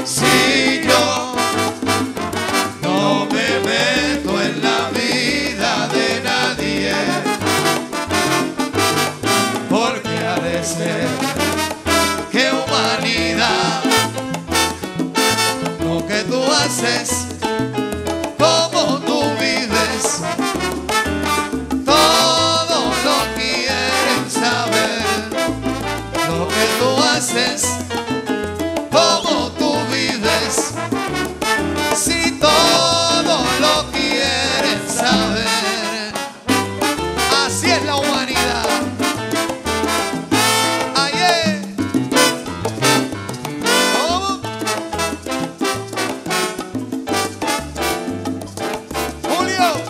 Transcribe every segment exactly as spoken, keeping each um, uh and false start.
Si yo no me meto en la vida de nadie, porque ha de ser que humanidad, lo que tú haces, cómo tú vives, todo lo quieren saber. Lo que tú haces, cómo tú vives, si todo lo quieren saber. Así es la humanidad. Ayer, ¿cómo? Julio.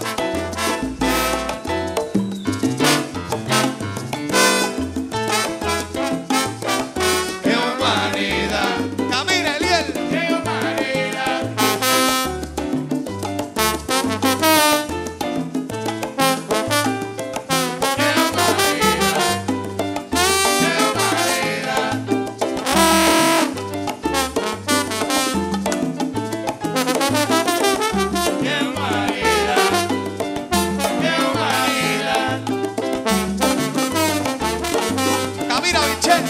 ¡Qué humanidad! Camina, Eliel. ¡Qué humanidad! ¡Qué humanidad! ¡Qué humanidad! ¡Qué humanidad! ¡Qué humanidad! Camina, Vicente.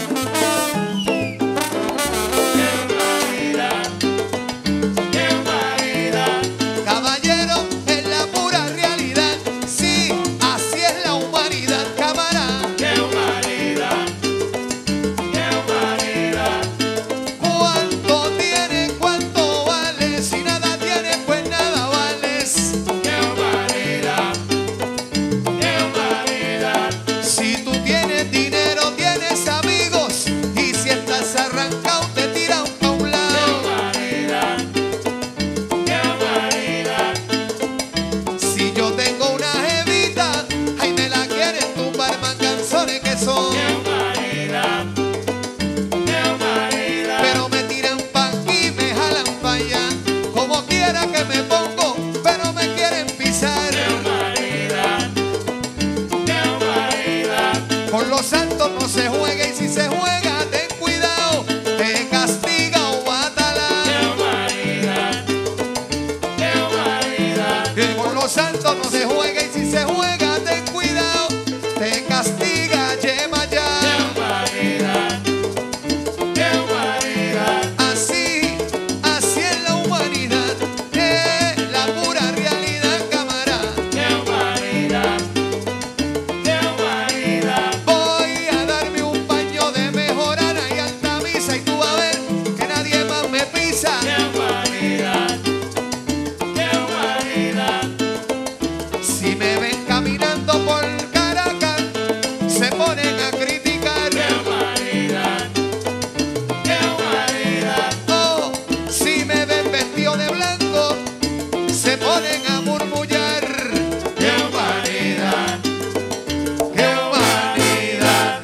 ¡Qué humanidad! ¡Qué humanidad! Caballero, es la pura realidad. Sí, así es la humanidad, camarada. ¡Qué humanidad! ¡Qué humanidad! ¿Cuánto tienes? ¿Cuánto vales? Si nada tienes, pues nada vales. ¡Qué humanidad! ¡Qué humanidad! Si tú tienes dinero, tienes amigos, y si estás arrancado, te tiran pa' un lado. ¡Qué humanidad! ¡Qué humanidad! Si yo tengo una jevita, ay, me la quieren tumbar, más canzones que son. ¡Qué humanidad! ¡Qué humanidad! Pero me tiran pa' aquí, me jalan pa' allá, como quiera que me pongo, pero me quieren pisar. ¡Qué humanidad! ¡Qué humanidad! Con los santos no se juega, y si se juega, ten cuidado, te castiga o mátala. ¡Qué humanidad! ¡Qué humanidad! Que con los santos no se juega, y si se juega, ten cuidado, te castiga, lleva ya. ¡Qué humanidad! ¡Qué humanidad! Así, así es la humanidad, es la pura realidad, camarada. ¡Qué humanidad! ¡Qué humanidad! Voy a darme un baño de mejorana y alta misa, y tú vas a ver que nadie más me pisa. ¡Qué humanidad! ¡Qué humanidad! Si me ven caminando por Caracas, se ponen a criticar. ¡Qué humanidad! ¡Qué humanidad! Oh, si me ven vestido de blanco, se ponen a murmullar. ¡Qué humanidad! ¡Qué humanidad!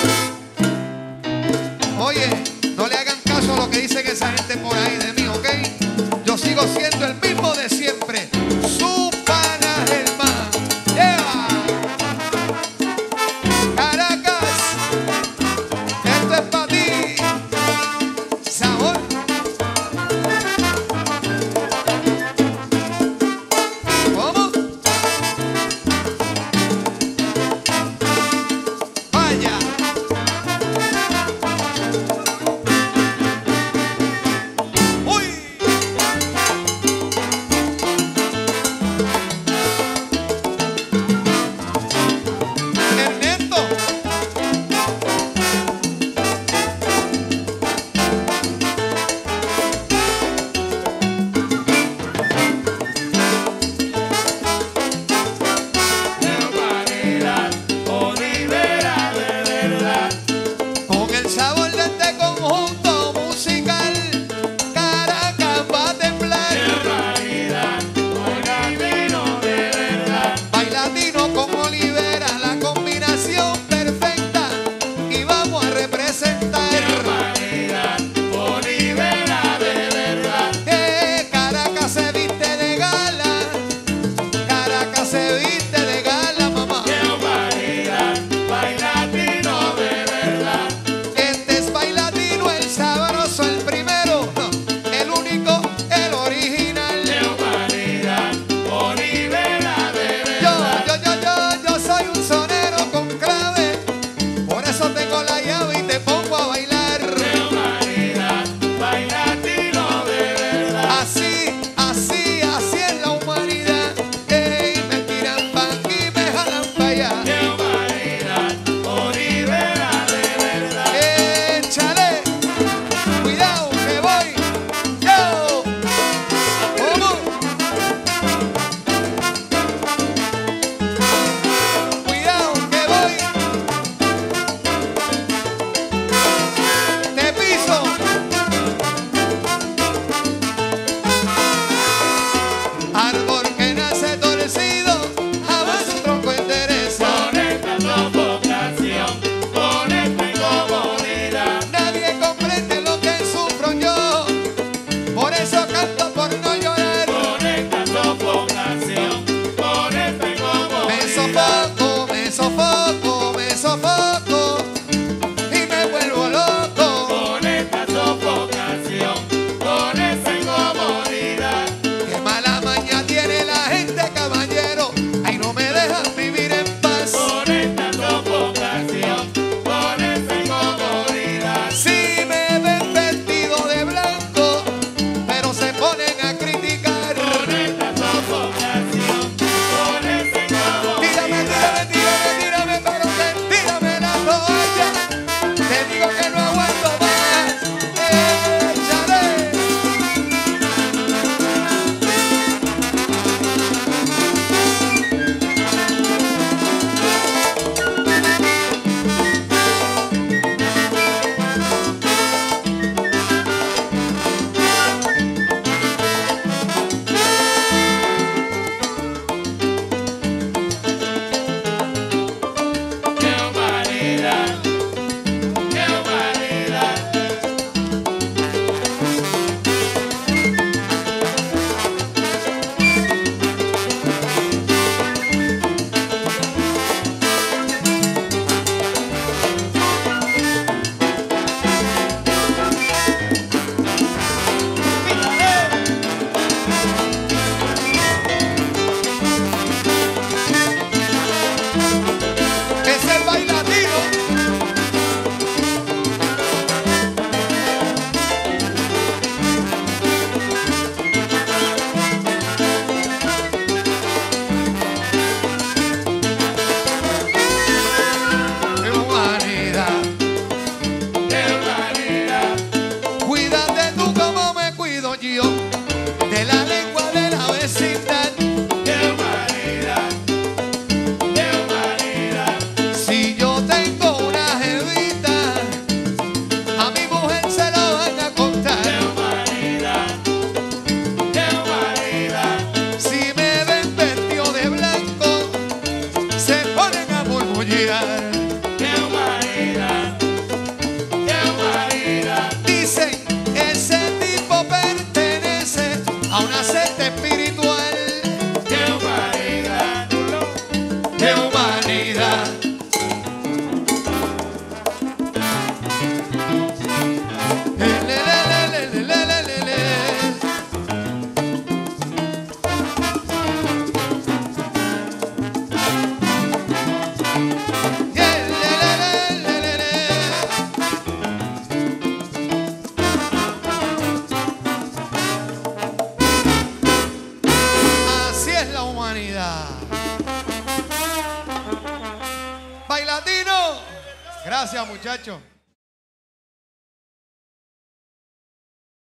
Oye, no le hagan caso a lo que dicen esa gente por ahí de mí, ¿ok? Yo sigo siendo el mismo de siempre, su pana Germán. ¡Yeah! Caracas, esto es para ti. Sabor. ¿Cómo? Vaya. Uy. humanidad. Bailatino. Gracias, muchachos.